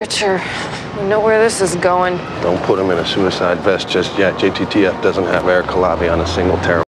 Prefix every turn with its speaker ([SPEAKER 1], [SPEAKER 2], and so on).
[SPEAKER 1] Richard, we know where this is going.
[SPEAKER 2] Don't put him in a suicide vest just yet. JTTF doesn't have Eric Calabi on a single terror.